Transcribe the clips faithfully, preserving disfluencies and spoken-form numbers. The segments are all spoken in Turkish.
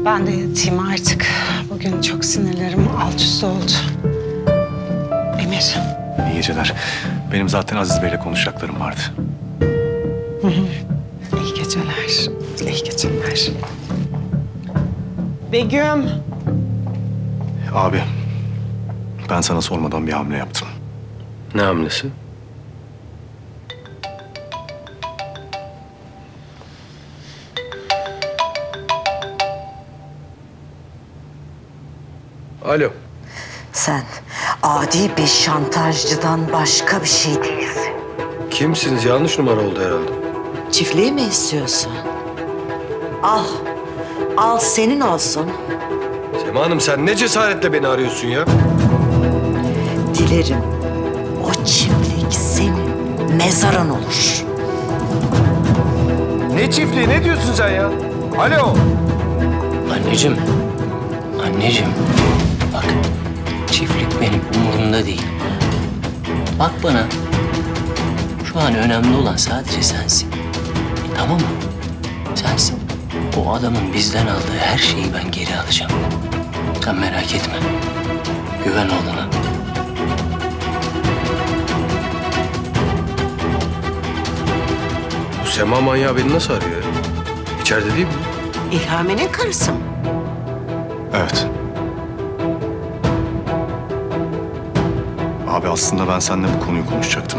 Ben de yatayım artık. Bugün çok sinirlerim alt üst oldu. Emir. İyi geceler. Benim zaten Aziz Bey'le konuşacaklarım vardı. Hı hı. İyi geceler. İyi geceler. Begüm. Abi, ben sana sormadan bir hamle yaptım. Ne hamlesi? Alo. Sen adi bir şantajcıdan başka bir şey değilsin. Kimsiniz? Yanlış numara oldu herhalde. Çiftliği mi istiyorsun? Al. Al senin olsun. Sema Hanım sen ne cesaretle beni arıyorsun ya? Dilerim o çiftlik senin mezarın olur. Ne çiftliği? Ne diyorsun sen ya? Alo. Anneciğim, anneciğim. Bak, çiftlik benim umurumda değil. Bak bana, şu an önemli olan sadece sensin. Tamam mı? Sensin. O adamın bizden aldığı her şeyi ben geri alacağım. Sen merak etme. Güven oğluna. Bu Sema manyağı beni nasıl arıyor ya? İçeride değil mi? İlhami'nin karısı mı? Evet. Abi aslında ben seninle bu konuyu konuşacaktım.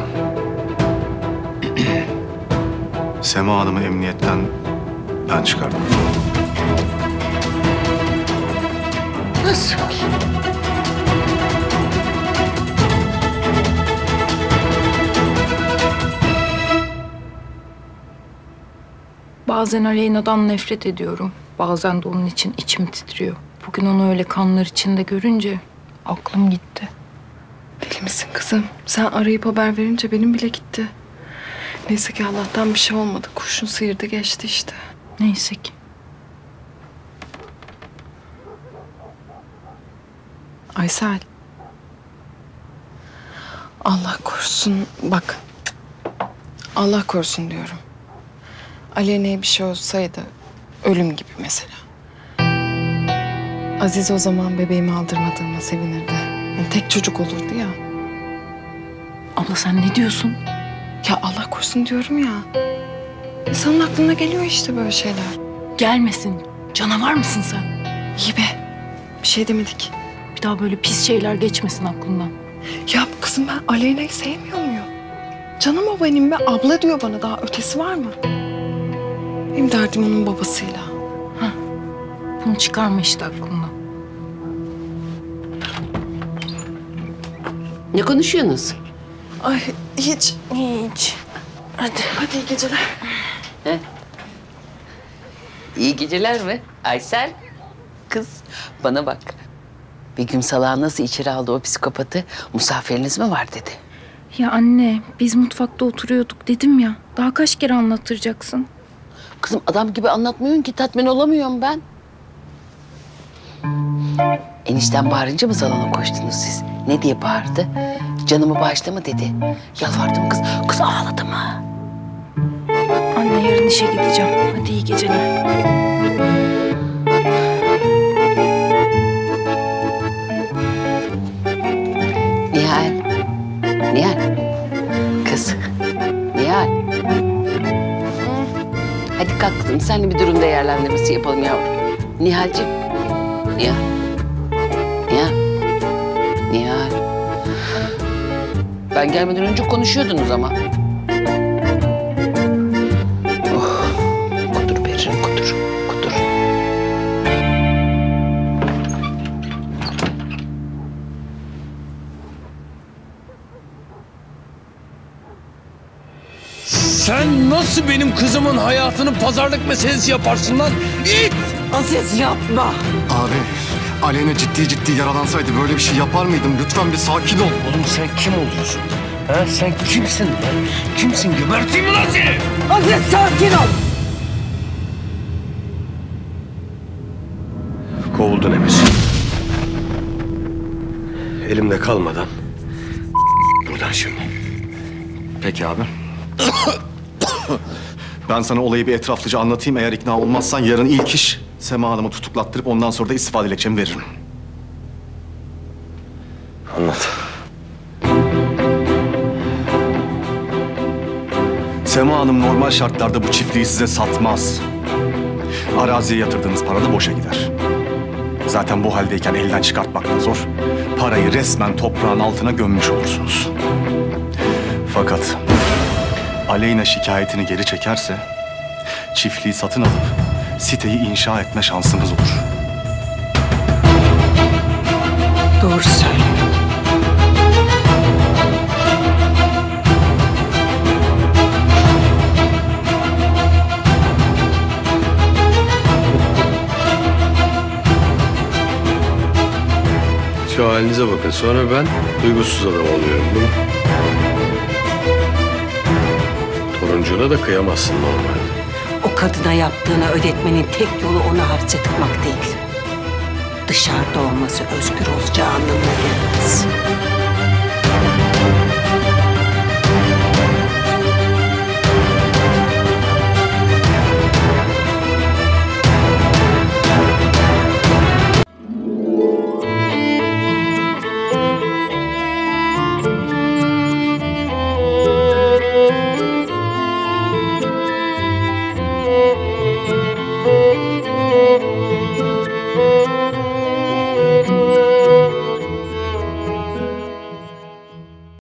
Sema Hanım'ı emniyetten ben çıkardım. Nasıl? Bazen Aleyna'dan nefret ediyorum. Bazen de onun için içim titriyor. Bugün onu öyle kanlar içinde görünce aklım gitti. Deli misin kızım? Sen arayıp haber verince benim bile gitti. Neyse ki Allah'tan bir şey olmadı. Kurşun sıyırdı geçti işte. Neyse ki. Aysel. Allah korusun. Bak. Allah korusun diyorum. Aleyna'ya bir şey olsaydı ölüm gibi mesela. Aziz o zaman bebeğimi aldırmadığıma sevinirdi. Yani tek çocuk olurdu ya. Abla sen ne diyorsun? Ya Allah korusun diyorum ya. İnsanın aklına geliyor işte böyle şeyler. Gelmesin. Canavar mısın sen? İyi be. Bir şey demedik. Bir daha böyle pis şeyler geçmesin aklından. Ya kızım ben Aleyna'yı sevmiyor muyum? Canım o benim be. Abla diyor bana, daha ötesi var mı? Benim derdim onun babasıyla. Hah. Bunu çıkarma işte aklından. Ne konuşuyorsunuz? Ay hiç. Hiç. Hadi. Hadi iyi geceler. He? İyi geceler mi Aysel? Kız bana bak. Begüm Salah'ı nasıl içeri aldı o psikopatı? Misafiriniz mi var dedi. Ya anne biz mutfakta oturuyorduk dedim ya. Daha kaç kere anlattıracaksın? Kızım adam gibi anlatmıyorsun ki, tatmin olamıyorum ben. Enişten bağırınca mı salona koştunuz siz? Ne diye bağırdı? Canımı bağışla mı dedi. Yalvardım kız. Kız ağladı mı? Anne yarın işe gideceğim. Hadi iyi geceler. Nihal. Nihal. Kız. Nihal. Hadi kalk kızım. Seninle bir durum değerlendirmesi yapalım yavrum. Nihal'cim. Nihal. Nihal. Nihal. Ben gelmeden önce konuşuyordunuz ama. Oh. Kudur Berrin, kudur. Kudur. Sen nasıl benim kızımın hayatının pazarlık meselesi yaparsın lan? İt! Aziz yapma. Abi, Aleyna ciddi ciddi yaralansaydı böyle bir şey yapar mıydım? Lütfen bir sakin ol. Oğlum sen kim oluyorsun? Ha sen kimsin lan? Kimsin? Geberteyim mi lan seni? Aziz sakin ol. Kovuldun Emir. Elimde kalmadan buradan şimdi. Peki abi. Ben sana olayı bir etraflıca anlatayım. Eğer ikna olmazsan yarın ilk iş Sema Hanım'ı tutuklattırıp ondan sonra da istifa dilekçemi veririm. Anlat. Sema Hanım normal şartlarda bu çiftliği size satmaz. Araziye yatırdığınız para da boşa gider. Zaten bu haldeyken elden çıkartmak da zor. Parayı resmen toprağın altına gömmüş olursunuz. Fakat Aleyna şikayetini geri çekerse çiftliği satın alıp siteyi inşa etme şansınız olur. Doğru söyle. Şu halinize bakın. Sonra ben duygusuz adam oluyorum değil mi? Toruncuğuna da kıyamazsın normalde. O kadına yaptığını ödetmenin tek yolu onu hapse tıkmak değil. Dışarıda olması özgür olacağı anlamına gelmez.